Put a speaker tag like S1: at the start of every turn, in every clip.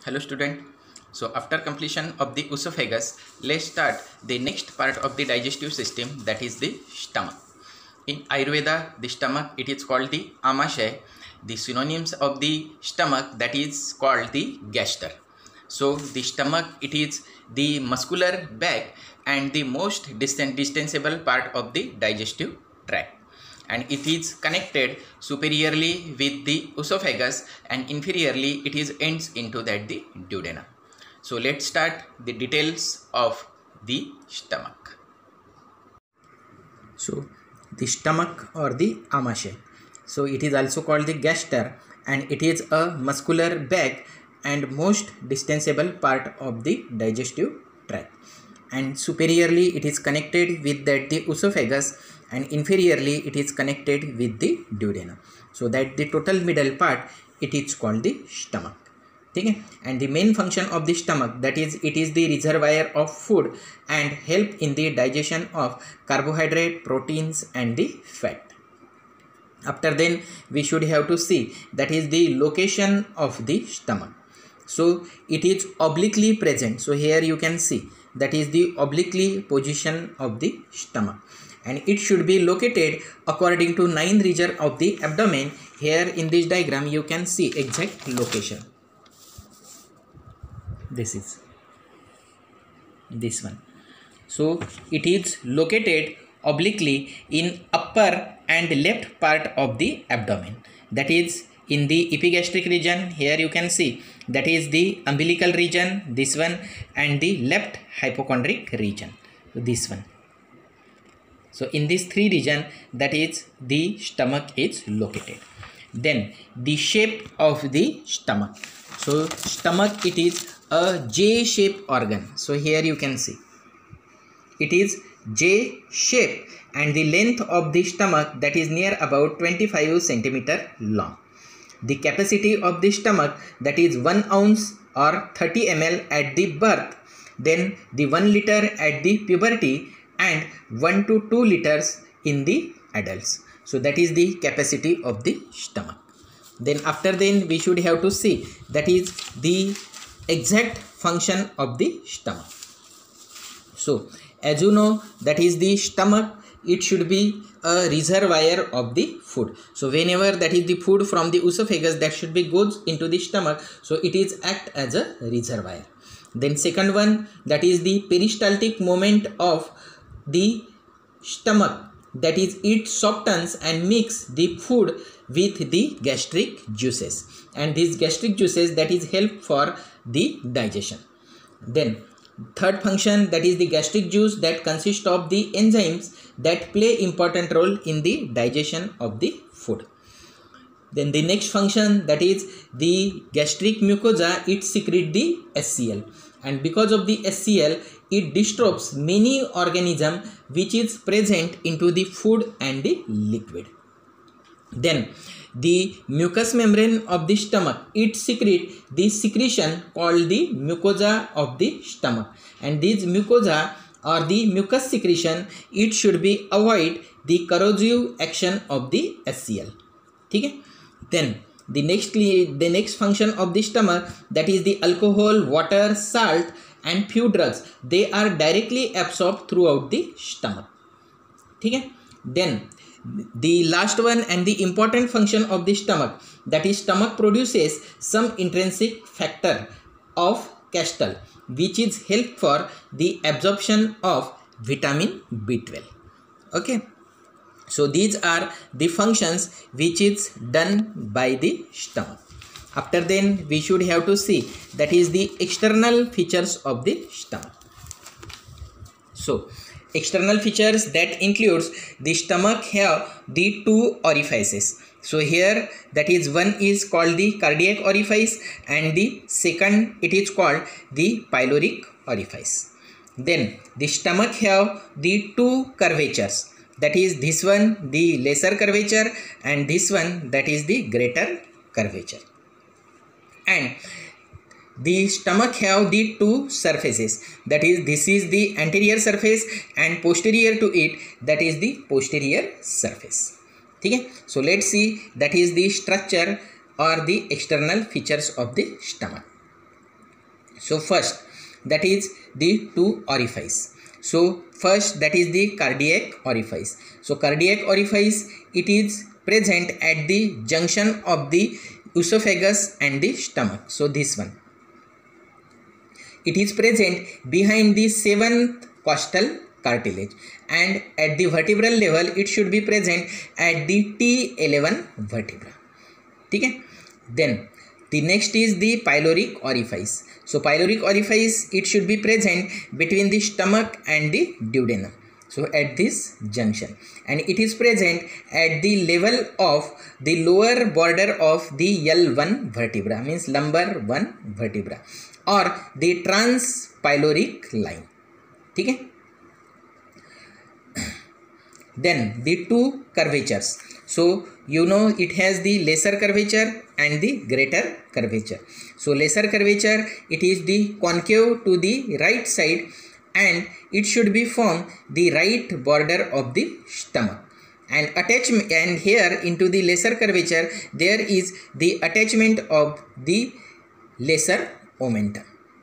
S1: Hello student. So after completion of the esophagus, let's start the next part of the digestive system, that is the stomach. In Ayurveda, the stomach, it is called the amashay. The synonyms of the stomach, that is called the gaster. So the stomach, it is the muscular bag and the most distensible part of the digestive tract, and it is connected superiorly with the esophagus and inferiorly it is ends into that the duodenum. So let's start the details of the stomach. So the stomach or the amashay, so it is also called the gaster, and it is a muscular bag and most distensible part of the digestive tract, and superiorly it is connected with that the esophagus and inferiorly it is connected with the duodenum. So that the total middle part, it is called the stomach. Okay? And the main function of the stomach, that is it is the reservoir of food and help in the digestion of carbohydrate, proteins and the fat. After then we should have to see that is the location of the stomach. So it is obliquely present. So here you can see that is the obliquely position of the stomach, and it should be located according to 9th region of the abdomen. Here in this diagram you can see exact location. This is this one. So it is located obliquely in upper and left part of the abdomen, that is in the epigastric region. Here you can see that is the umbilical region, this one, and the left hypochondric region, this one. So in these three region, that is the stomach is located. Then the shape of the stomach. So stomach, it is a J-shaped organ. So here you can see it is J shape, and the length of the stomach, that is near about 25 centimeter long. The capacity of the stomach, that is 1 ounce or 30 ml at the birth, then the 1 liter at the puberty, and 1 to 2 liters in the adults. So that is the capacity of the stomach. Then after then we should have to see that is the exact function of the stomach. So as you know, that is the stomach, it should be a reservoir of the food. So whenever that is the food from the esophagus, that should be goes into the stomach, so it is act as a reservoir. Then second one, that is the peristaltic movement of the stomach, that is it softens and mix the food with the gastric juices, and these gastric juices, that is help for the digestion. Then third function, that is the gastric juice, that consists of the enzymes that play important role in the digestion of the food. Then the next function, that is the gastric mucosa, it secrete the HCl, and because of the HCl it disturbs many organisms which is present into the food and the liquid. Then the mucous membrane of the stomach, it secrete the secretion called the mucosa of the stomach, and this mucosa or the mucus secretion, it should be avoid the corrosive action of the HCl. Okay? Then the next function of the stomach, that is the alcohol, water, salt and few drugs, they are directly absorbed throughout the stomach. Okay? Then the last one and the important function of the stomach, that is stomach produces some intrinsic factor of Castile, which is help for the absorption of vitamin B12. Okay, so these are the functions which is done by the stomach. After then we should have to see that is the external features of the stomach. So external features, that includes the stomach have the 2 orifices. So here, that is one is called the cardiac orifice, and the second it is called the pyloric orifice. Then the stomach have the 2 curvatures, that is this one the lesser curvature and this one, that is the greater curvature. And the stomach have the 2 surfaces, that is this is the anterior surface and posterior to it, that is the posterior surface. Okay? So let's see that is the structure or the external features of the stomach. So first, that is the two orifice. So first, that is the cardiac orifice. So cardiac orifice, it is present at the junction of the esophagus and the stomach. So this one, it is present behind the 7th costal cartilage, and at the vertebral level it should be present at the T11 vertebra. Okay? Then the next is the pyloric orifice. So pyloric orifice, it should be present between the stomach and the duodenum. So at this junction, and it is present at the level of the lower border of the L1 vertebra, means lumbar 1 vertebra, or the transpyloric line. Okay? Then the two curvatures. So you know it has the lesser curvature and the greater curvature. So lesser curvature, it is the concave to the right side, and it should be from the right border of the stomach. And attachment, and here into the lesser curvature there is the attachment of the lesser omentum.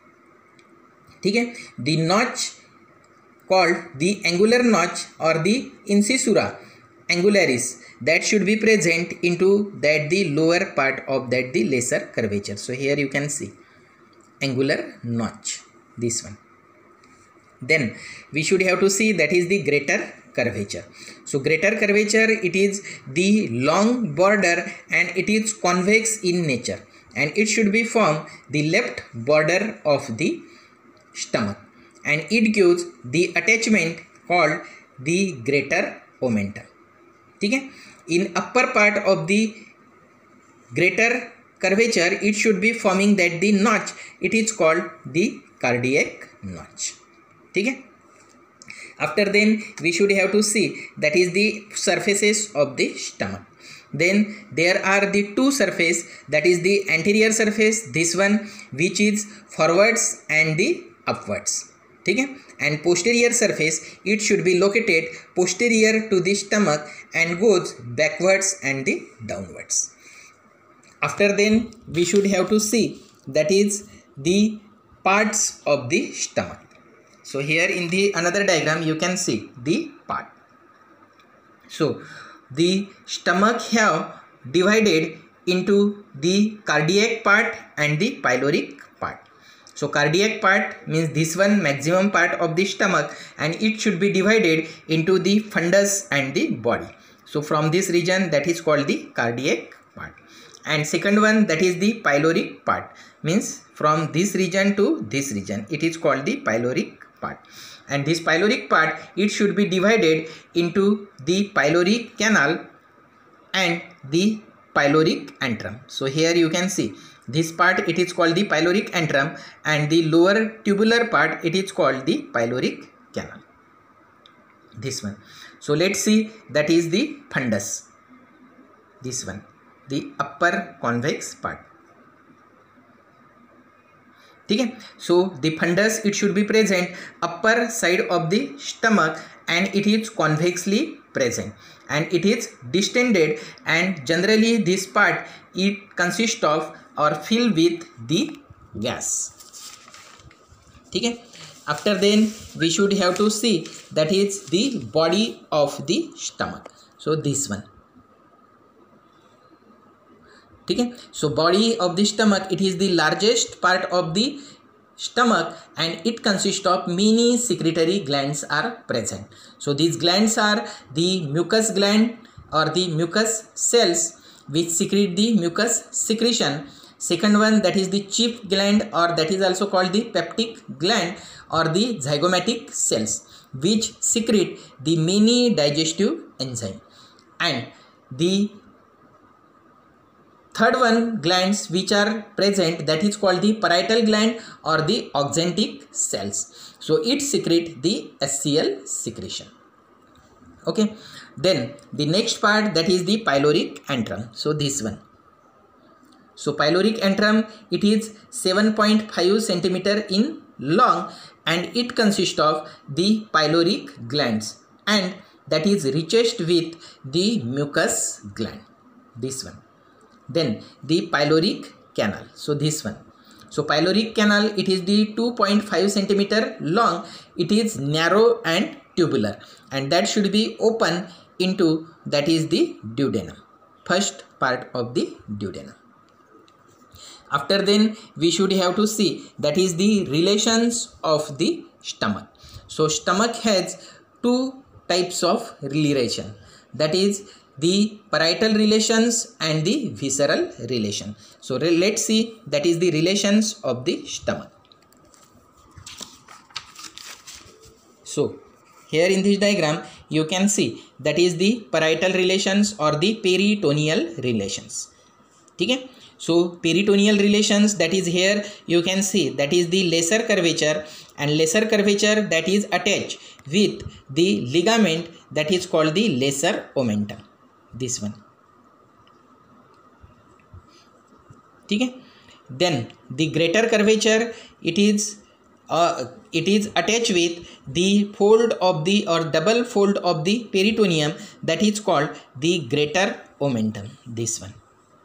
S1: Okay? The notch called the angular notch or the incisura angularis, that should be present into that the lower part of that the lesser curvature. So here you can see angular notch, this one. Then we should have to see that is the greater curvature. So greater curvature, it is the long border and it is convex in nature, and it should be from the left border of the stomach, and it gives the attachment called the greater omentum. Okay? In upper part of the greater curvature, it should be forming that the notch, it is called the cardiac notch. Okay? After then we should have to see that is the surfaces of the stomach. Then there are the two surface, that is the anterior surface, this one, which is forwards and the upwards. Okay? And posterior surface, it should be located posterior to the stomach and goes backwards and the downwards. After then we should have to see that is the parts of the stomach. So here in the another diagram you can see the part. So the stomach have divided into the cardiac part and the pyloric part. So cardiac part means this one, maximum part of the stomach, and it should be divided into the fundus and the body. So from this region, that is called the cardiac part. And second one, that is the pyloric part, means from this region to this region, it is called the pyloric part. And this pyloric part, it should be divided into the pyloric canal and the pyloric antrum. So here you can see this part, it is called the pyloric antrum, and the lower tubular part, it is called the pyloric canal, this one. So let's see that is the fundus, this one, the upper convex part. Okay? So the fundus, it should be present upper side of the stomach, and it is convexly present, and it is distended, and generally this part, it consists of or filled with the gas. Okay? After then we should have to see that is the body of the stomach. So this one. Okay? So body of the stomach, it is the largest part of the stomach, and it consists of many secretory glands are present. So these glands are the mucus gland or the mucus cells, which secrete the mucus secretion. Second one, that is the chief gland, or that is also called the peptic gland, or the zygomatic cells, which secrete the many digestive enzymes. And the third one, glands which are present, that is called the parietal gland or the oxyntic cells. So it secrete the SCL secretion. Okay. Then the next part, that is the pyloric antrum. So this one. So pyloric antrum, it is 7.5 centimeter in long, and it consists of the pyloric glands, and that is richest with the mucus gland, this one. Then the pyloric canal, so this one. So pyloric canal, it is the 2.5 centimeter long. It is narrow and tubular, and that should be open into, that is the duodenum, first part of the duodenum. After then we should have to see, that is the relations of the stomach. So stomach has two types of relation, that is the parietal relations and the visceral relation. So let's see, that is the relations of the stomach. So here in this diagram you can see, that is the parietal relations or the peritoneal relations. Okay? So peritoneal relations, that is here you can see, that is the lesser curvature, and lesser curvature that is attached with the ligament that is called the lesser omentum, this one. Okay? Then the greater curvature, it is attached with the fold of the, or double fold of the peritoneum, that is called the greater omentum, this one.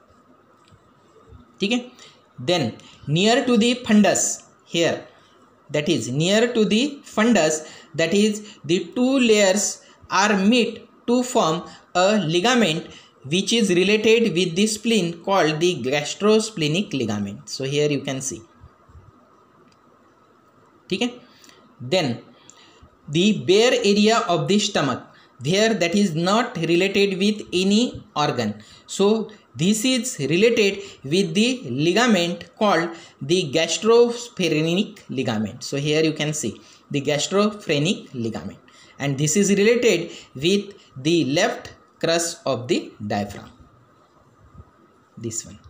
S1: Okay? Then near to the fundus, here, that is near to the fundus, that is the two layers are meet to form a ligament which is related with the spleen, called the gastrosplenic ligament. So here you can see. Okay? Then the bare area of the stomach, there, that is not related with any organ. So this is related with the ligament called the gastrophrenic ligament. So here you can see the gastrophrenic ligament, and this is related with the left crus of the diaphragm, this one.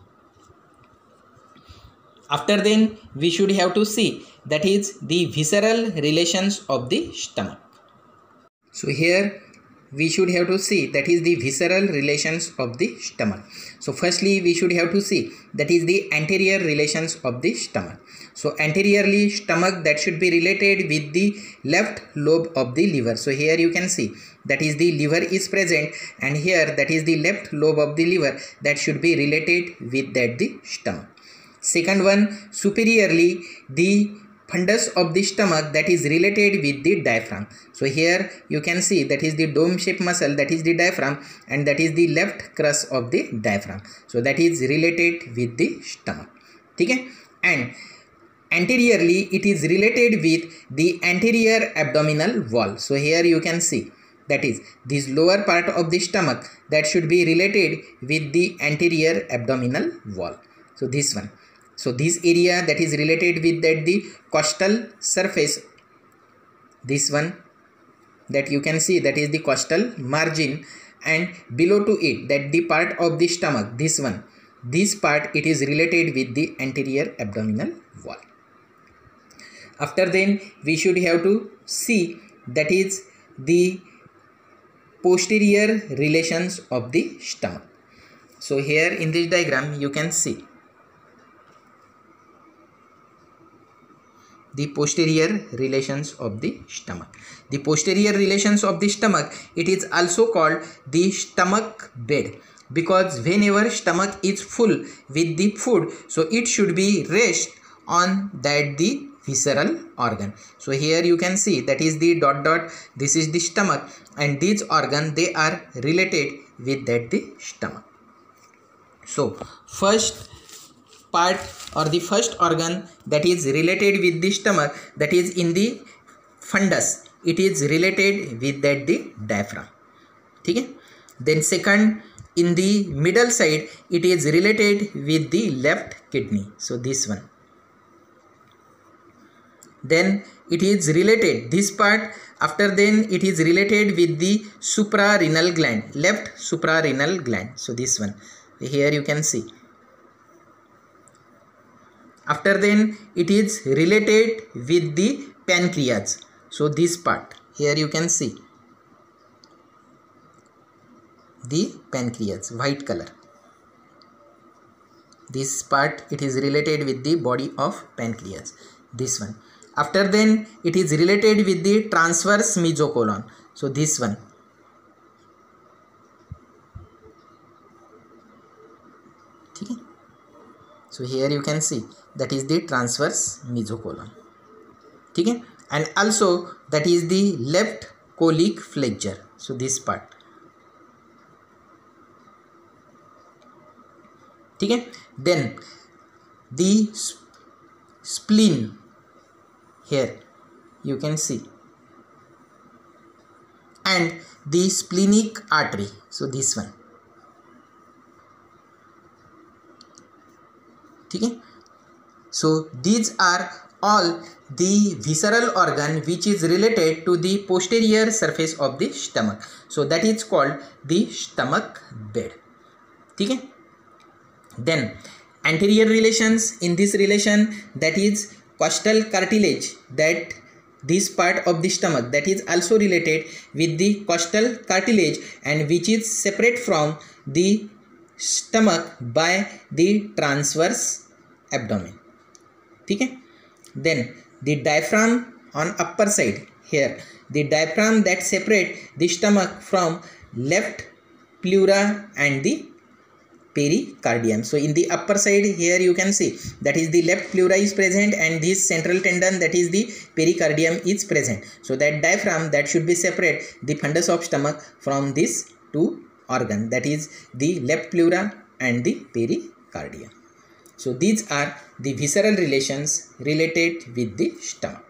S1: After then we should have to see, that is the visceral relations of the stomach. So here we should have to see, that is the visceral relations of the stomach. So firstly we should have to see, that is the anterior relations of the stomach. So anteriorly, stomach, that should be related with the left lobe of the liver. So here you can see, that is the liver is present, and here, that is the left lobe of the liver, that should be related with that the stomach. Second one, superiorly, the fundus of the stomach, that is related with the diaphragm. So here you can see, that is the dome shaped muscle, that is the diaphragm, and that is the left crus of the diaphragm. So that is related with the stomach. Okay? And anteriorly, it is related with the anterior abdominal wall. So here you can see, that is this lower part of the stomach, that should be related with the anterior abdominal wall. So this one. So this area, that is related with that the costal surface, this one, that you can see, that is the costal margin, and below to it, that the part of the stomach, this one, this part, it is related with the anterior abdominal wall. After then we should have to see, that is the posterior relations of the stomach. So here in this diagram you can see the posterior relations of the stomach. The posterior relations of the stomach, it is also called the stomach bed, because whenever stomach is full with the food, so it should be rest on that the visceral organ. So here you can see, that is the dot dot, this is the stomach, and these organ, they are related with that the stomach. So first part, or the first organ that is related with the stomach, that is in the fundus, it is related with that the diaphragm. Okay? Then second, in the middle side, it is related with the left kidney. So this one. Then it is related, this part, after then it is related with the suprarenal gland, left suprarenal gland. So this one, here you can see. After then it is related with the pancreas. So this part, here you can see the pancreas, white color. This part, it is related with the body of pancreas, this one. After then it is related with the transverse mesocolon. So this one. Okay. So here you can see that is the transverse mesocolon. Okay, and also that is the left colic flexure. So this part. Okay, then the spleen here you can see, and the splenic artery. So this one. Okay, so these are all the visceral organ which is related to the posterior surface of the stomach. So that is called the stomach bed. Okay, then anterior relations, in this relation, that is costal cartilage, that this part of the stomach that is also related with the costal cartilage and which is separate from the stomach by the transverse abdomen. Okay, then the diaphragm on upper side, here the diaphragm that separate the stomach from left pleura and the pericardium. So in the upper side here you can see that is the left pleura is present and this central tendon, that is the pericardium, is present. So that diaphragm that should be separate the fundus of stomach from these two organ, that is the left pleura and the pericardium. So these are the visceral relations related with the stomach.